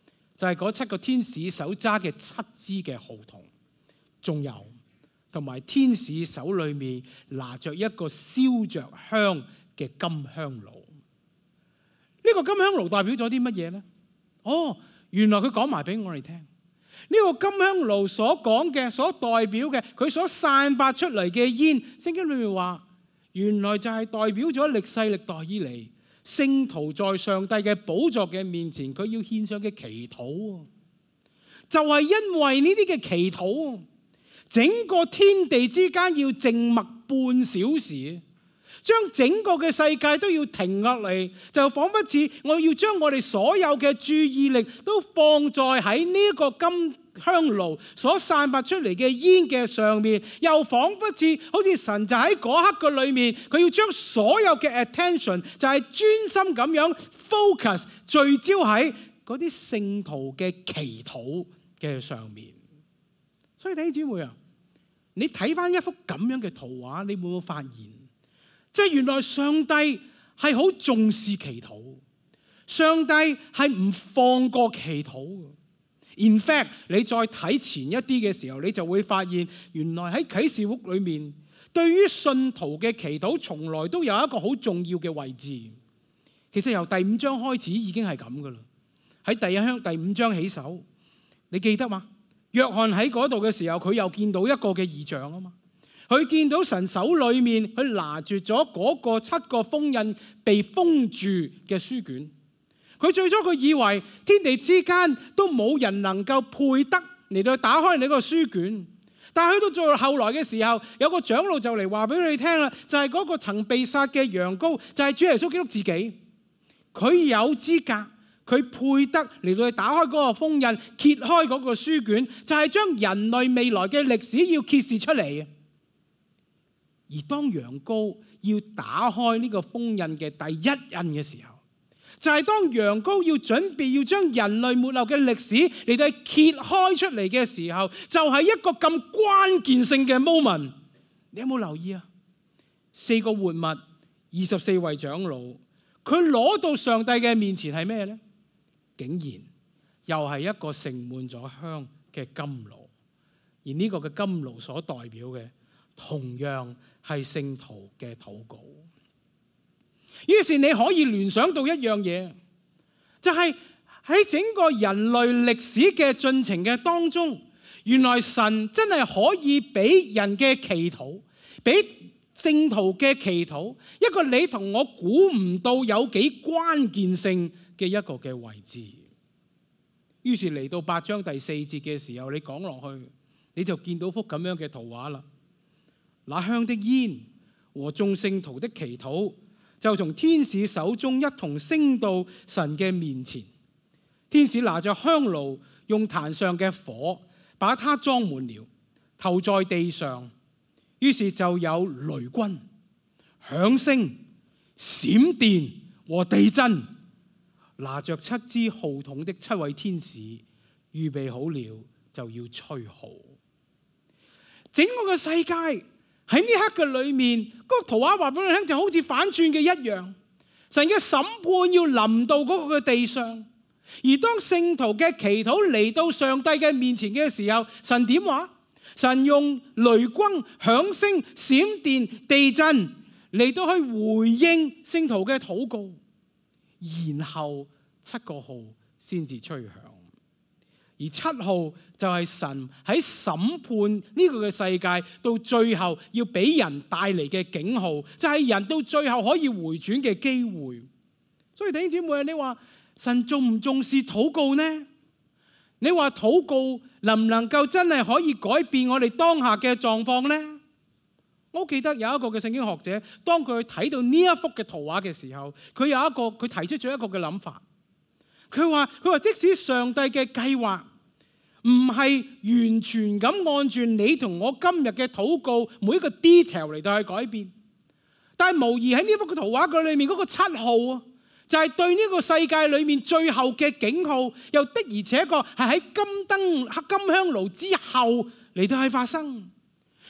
就係嗰七個天使手揸嘅七支嘅號筒，仲有同埋天使手裏面拿着一個燒着香嘅金香爐。呢個金香爐代表咗啲乜嘢呢？哦，原來佢講埋俾我哋聽，呢個金香爐所講嘅、所代表嘅，佢所散發出嚟嘅煙，聖經裏面話，原來就係代表咗歷世歷代以嚟聖徒在上帝嘅寶座嘅面前，佢要獻上嘅祈禱。就係因為呢啲嘅祈禱，整個天地之間要靜默半小時，將整個嘅世界都要停落嚟，就彷彿似我要將我哋所有嘅注意力都放在喺呢一個金香爐所散發出嚟嘅煙嘅上面，又彷彿似好似神就喺嗰刻嘅裏面，佢要將所有嘅 attention 就係專心咁樣 focus 聚焦喺嗰啲聖徒嘅祈禱嘅上面。所以弟兄姊妹啊，你睇翻一幅咁樣嘅圖畫，你會唔會發現，即係原來上帝係好重視祈禱，上帝係唔放過祈禱。In fact， 你再睇前一啲嘅時候，你就會發現，原來喺啟示錄裏面，對於信徒嘅祈禱，從來都有一個好重要嘅位置。其實由第五章開始已經係咁噶啦。喺第一章第五章起手，你記得嗎？約翰喺嗰度嘅時候，佢又見到一個嘅異象啊嘛。佢見到神手裏面，佢拿住咗嗰個七個封印被封住嘅書卷。佢最初佢以為天地之間都冇人能夠配得嚟到打開你個書卷，但係去到最後來嘅時候，有個長老就嚟話俾你聽啦，就係嗰個曾被殺嘅羊羔，就係主耶穌基督自己。佢有資格，佢配得嚟到去打開嗰個封印，揭開嗰個書卷，就係將人類未來嘅歷史要揭示出嚟。而當羊羔要打開呢個封印嘅第一印嘅時候，就係當羊羔要準備要將人類末後嘅歷史嚟到揭開出嚟嘅時候，就係一個咁關鍵性嘅 moment。你有冇留意啊？四個活物，二十四位長老，佢攞到上帝嘅面前係咩呢？竟然又係一個盛滿咗香嘅金爐，而呢個嘅金爐所代表嘅，同樣係聖徒嘅禱告。於是你可以聯想到一樣嘢，就係喺整個人類歷史嘅進程嘅當中，原來神真係可以俾人嘅祈禱，俾聖徒嘅祈禱，一個你同我估唔到有幾關鍵性嘅一個嘅位置。於是嚟到八章第四節嘅時候，你講落去，你就見到幅咁樣嘅圖畫啦。那香的煙和眾聖徒的祈禱，就從天使手中一同升到神嘅面前。天使拿着香爐，用壇上嘅火把它裝滿了，投在地上。於是就有雷轟、響聲、閃電和地震。拿着七支號筒的七位天使預備好了，就要吹號。整個嘅世界喺呢刻嘅裏面，嗰個圖畫話俾你聽，就好似反轉嘅一樣。神嘅審判要臨到嗰個嘅地上，而當聖徒嘅祈禱嚟到上帝嘅面前嘅時候，神點話？神用雷轟、響聲、閃電、地震嚟到去回應聖徒嘅禱告，然後七個號先至吹響。而七號就係神喺審判呢個嘅世界到最後要俾人帶嚟嘅警號，就係人到最後可以回轉嘅機會。所以弟兄姊妹，你話神重唔重視禱告呢？你話禱告能唔能夠真係可以改變我哋當下嘅狀況呢？我記得有一個嘅聖經學者，當佢睇到呢一幅嘅圖畫嘅時候，佢有一個佢提出咗一個嘅諗法。佢話佢話即使上帝嘅計劃唔係完全咁按住你同我今日嘅禱告每一個 detail 嚟到去改變，但係無疑喺呢幅嘅圖畫嘅裏面嗰個七號啊，就係對呢個世界裏面最後嘅警號，又的而且確係喺金燈金香爐之後嚟到去發生。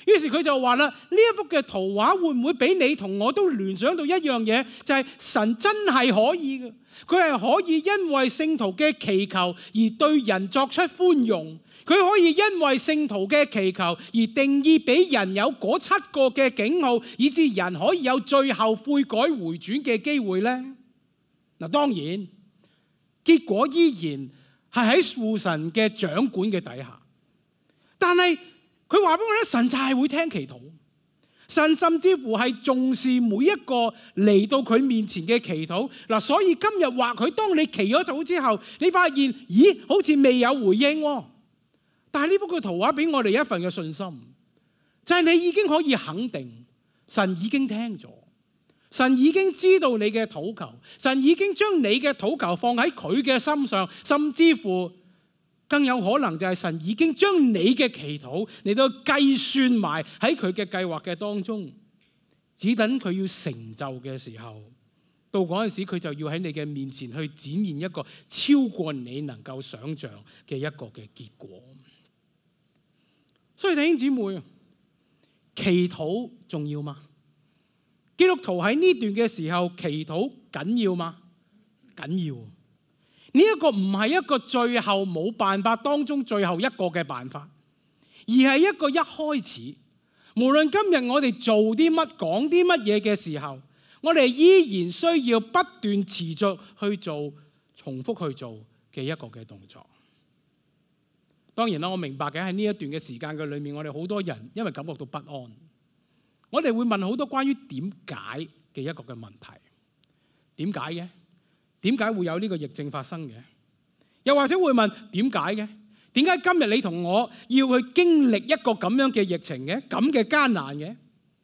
於是佢就話啦：呢一幅嘅圖畫會唔會俾你同我都聯想到一樣嘢？就係神真係可以嘅，佢係可以因為聖徒嘅祈求而對人作出寬容，佢可以因為聖徒嘅祈求而定義俾人有嗰七個嘅警號，以致人可以有最後悔改回轉嘅機會呢。嗱，當然結果依然係喺父神嘅掌管嘅底下，但係佢話俾我聽，神就係會聽祈禱，神甚至乎係重視每一個嚟到佢面前嘅祈禱。嗱，所以今日或許當你祈咗禱之後，你發現咦，好似未有回應喎。但係呢幅嘅圖畫俾我哋一份嘅信心，就係你已經可以肯定，神已經聽咗，神已經知道你嘅禱求，神已經將你嘅禱求放喺佢嘅心上，甚至乎更有可能就係神已經將你嘅祈禱嚟到計算埋喺佢嘅計劃嘅當中，只等佢要成就嘅時候，到嗰陣時佢就要喺你嘅面前去展現一個超過你能夠想象嘅一個嘅結果。所以弟兄姊妹，祈禱重要嗎？基督徒喺呢段嘅時候祈禱緊要嗎？緊要。呢一個唔係一個最後冇辦法當中最後一個嘅辦法，而係一個一開始。無論今日我哋做啲乜講啲乜嘢嘅時候，我哋依然需要不斷持續去做、重複去做嘅一個嘅動作。當然啦，我明白嘅喺呢一段嘅時間嘅裏面，我哋好多人因為感覺到不安，我哋會問好多關於點解嘅一個嘅問題。點解嘅？點解會有呢個疫症發生嘅？又或者會問點解嘅？點解今日你同我要去經歷一個咁樣嘅疫情嘅？咁嘅艱難嘅？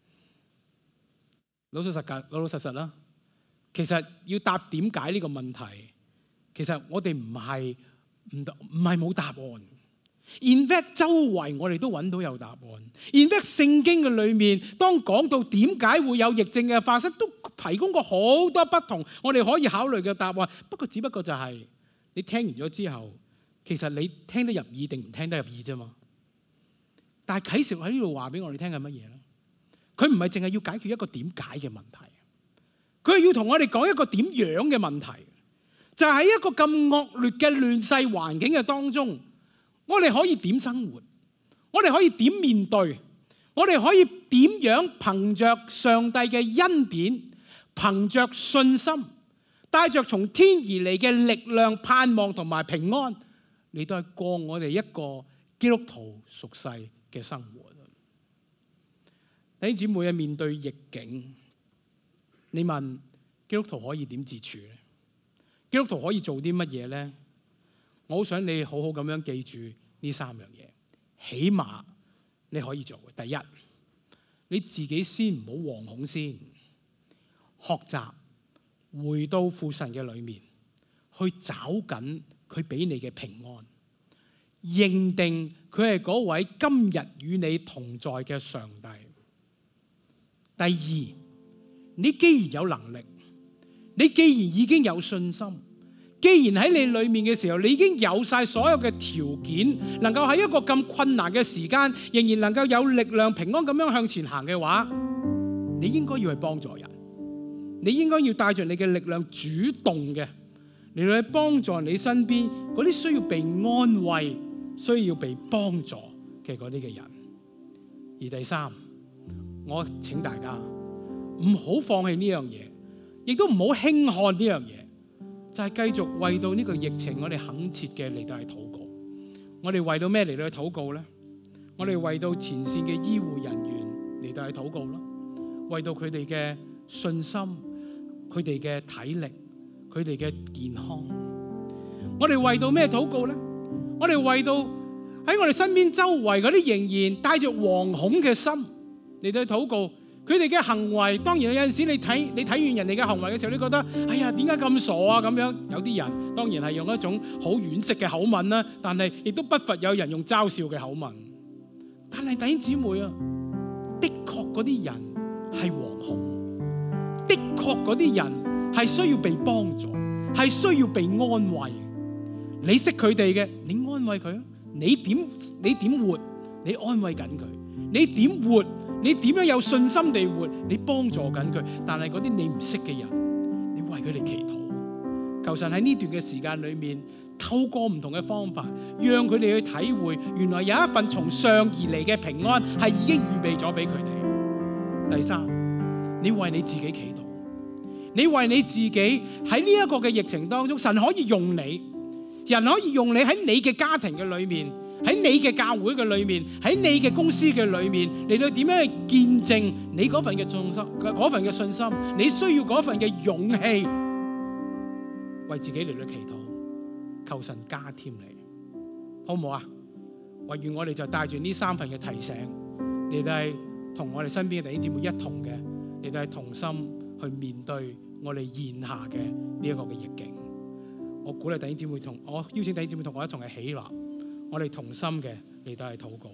老老實實，老老實實啦。其實要答點解呢個問題，其實我哋唔係唔唔係冇答案。In fact， 周圍我哋都揾到有答案。In fact， 聖經嘅裏面，當講到點解會有疫症嘅發生，都提供過好多不同我哋可以考慮嘅答案。不過只不過就係你聽完咗之後，其實你聽得入耳定唔聽得入耳啫嘛。但係啟示喺呢度話俾我哋聽係乜嘢咧？佢唔係淨係要解決一個點解嘅問題，佢係要同我哋講一個點樣嘅問題。就喺一個咁惡劣嘅亂世環境嘅當中，我哋可以點生活？我哋可以點面對？我哋可以點樣憑着上帝嘅恩典，憑着信心，帶着從天而嚟嘅力量、盼望同埋平安，嚟到去過我哋一個基督徒屬世嘅生活。弟兄姊妹啊，面對逆境，你問基督徒可以點自處咧？基督徒可以做啲乜嘢咧？我好想你好好咁樣記住呢三樣嘢，起碼你可以做嘅。第一，你自己先唔好惶恐先，學習回到父神嘅裏面，去找緊佢俾你嘅平安，認定佢係嗰位今日與你同在嘅上帝。第二，你既然有能力，你既然已經有信心，既然喺你裏面嘅時候，你已經有晒所有嘅條件，能夠喺一個咁困難嘅時間，仍然能夠有力量平安咁樣向前行嘅話，你應該要去幫助人，你應該要帶着你嘅力量主動嘅嚟到去幫助你身邊嗰啲需要被安慰、需要被幫助嘅嗰啲嘅人。而第三，我請大家唔好放棄呢樣嘢，亦都唔好輕看呢樣嘢，就係繼續為到呢個疫情，我哋懇切嘅嚟到去禱告。我哋為到咩嚟到去禱告咧？我哋為到前線嘅醫護人員嚟到去禱告啦，為到佢哋嘅信心、佢哋嘅體力、佢哋嘅健康。我哋為到咩禱告咧？我哋為到喺我哋身邊周圍嗰啲仍然帶着惶恐嘅心嚟到去禱告。佢哋嘅行為，當然有陣時你睇你睇完人哋嘅行為嘅時候，你覺得哎呀，點解咁傻啊咁樣？有啲人當然係用一種好軟式嘅口吻啦，但係亦都不乏有人用嘲笑嘅口吻。但係弟兄姊妹啊，的確嗰啲人係惶恐，的確嗰啲人係需要被幫助，係需要被安慰。你識佢哋嘅，你安慰佢啊！你點你點活？你安慰緊佢。 你點活，你點樣有信心地活，你幫助緊佢。但係嗰啲你唔識嘅人，你為佢哋祈禱。求神喺呢段嘅時間裏面，透過唔同嘅方法，讓佢哋去體會，原來有一份從上而嚟嘅平安係已經預備咗俾佢哋。第三，你為你自己祈禱，你為你自己喺呢一個嘅疫情當中，神可以用你，人可以用你喺你嘅家庭嘅裏面，喺你嘅教會嘅裏面，喺你嘅公司嘅裏面，嚟到點樣去見證你嗰份嘅信心，嗰份嘅信心，你需要嗰份嘅勇氣，為自己嚟到祈禱，求神加添你，好唔好啊？唯願我哋就帶住呢三份嘅提醒，你都係同我哋身邊嘅弟兄姊妹一同嘅，你都係同心去面對我哋現下嘅呢一個嘅逆境。我鼓勵弟兄姊妹同我邀請弟兄姊妹同我一同嘅喜樂，我哋同心嘅嚟到係禱告。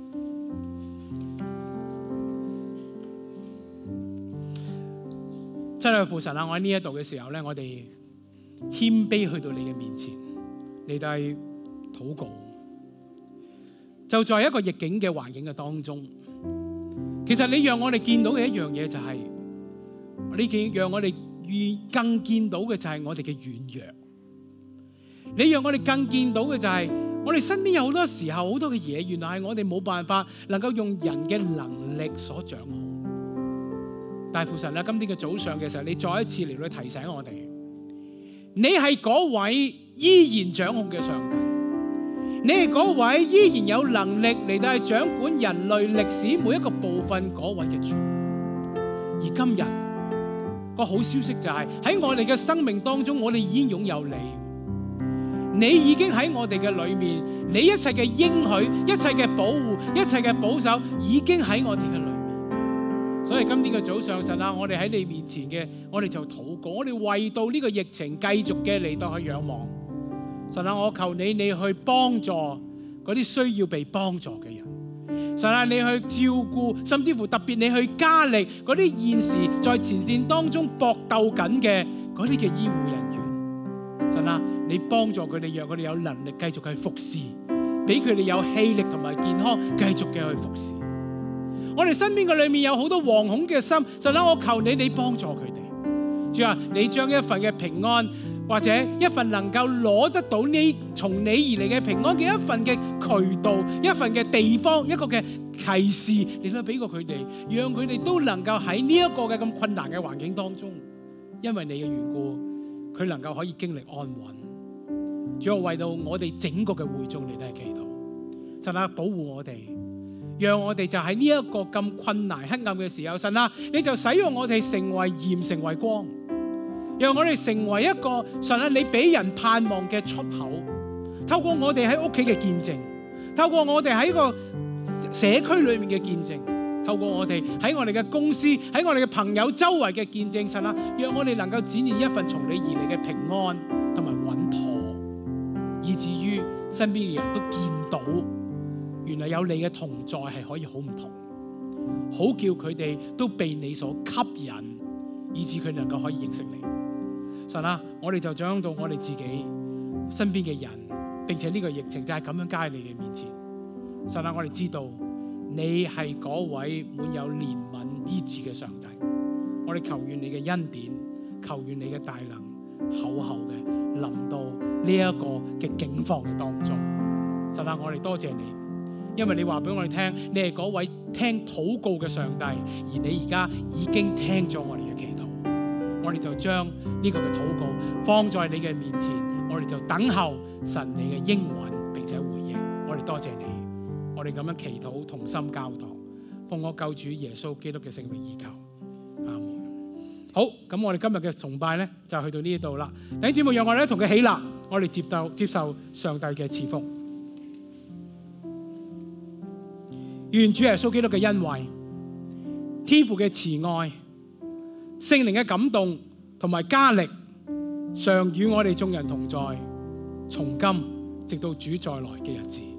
親愛嘅父神啊，我喺呢一度嘅時候咧，我哋謙卑去到你嘅面前，嚟到係禱告。就在一個逆境嘅環境嘅當中，其實你讓我哋見到嘅一樣嘢就係、是，你見讓我哋越更見到嘅就係我哋嘅軟弱。你讓我哋更見到嘅就係、是，我哋身邊有好多時候好多嘅嘢，原來係我哋冇辦法能夠用人嘅能力所掌控。但係父神啊，今天嘅早上嘅時候，你再一次嚟到提醒我哋，你係嗰位依然掌控嘅上帝，你係嗰位依然有能力嚟到係掌管人類歷史每一個部分嗰位嘅主。而今日個好消息就係、是、喺我哋嘅生命當中，我哋已經擁有你。你已經喺我哋嘅裏面，你一切嘅應許、一切嘅保護、一切嘅保守，已經喺我哋嘅裏面。所以今天嘅早上，神啊，我哋喺你面前嘅，我哋就禱告，我哋為到呢個疫情繼續嘅嚟到去仰望。神啊，我求你，你去幫助嗰啲需要被幫助嘅人。神啊，你去照顧，甚至乎特別你去加力嗰啲現時在前線當中搏鬥緊嘅嗰啲嘅醫護人員。神啊，你幫助佢哋，讓佢哋有能力繼續去服侍，俾佢哋有氣力同埋健康繼續嘅去服侍。我哋身邊嘅裏面有好多惶恐嘅心，神啊，我求你，你幫助佢哋。主啊，你將一份嘅平安，或者一份能夠攞得到你從你而嚟嘅平安嘅一份嘅渠道，一份嘅地方，一個嘅啟示，你都俾過佢哋，讓佢哋都能夠喺呢一個嘅咁困難嘅環境當中，因為你嘅緣故，佢能夠可以經歷安穩。主啊，為到我哋整個嘅會眾嚟都係祈禱，神啊，保護我哋，讓我哋就喺呢一個咁困難黑暗嘅時候，神啊，你就使用我哋成為鹽，成為光，讓我哋成為一個神啊，你俾人盼望嘅出口。透過我哋喺屋企嘅見證，透過我哋喺個社區裏面嘅見證，透過我哋喺我哋嘅公司，喺我哋嘅朋友周圍嘅見證，神啊，讓我哋能夠展現一份從你而嚟嘅平安同埋穩妥，以至於身邊嘅人都見到，原來有你嘅同在係可以好唔同，好叫佢哋都被你所吸引，以至佢能夠可以認識你。神啊，我哋就將到我哋自己身邊嘅人，並且呢個疫情就係咁樣加喺你嘅面前。神啊，我哋知道你係嗰位滿有憐憫醫治嘅上帝，我哋求願你嘅恩典，求願你嘅大能厚厚嘅臨到呢一個嘅境況嘅當中。神啊，我哋多謝你，因為你話俾我哋聽，你係嗰位聽禱告嘅上帝，而你而家已經聽咗我哋嘅祈禱。我哋就將呢個嘅禱告放在你嘅面前，我哋就等候神你嘅應允並且回應。我哋多謝你，我哋咁樣祈禱，同心交託，奉我救主耶穌基督嘅聖名而求，阿門。好，咁我哋今日嘅崇拜咧就去到呢度啦。弟兄姊妹，讓我哋一同嘅起立，我哋接受接受上帝嘅賜福。願主耶穌基督嘅恩惠、天父嘅慈愛、聖靈嘅感動同埋加力，常與我哋眾人同在，從今直到主再來嘅日子。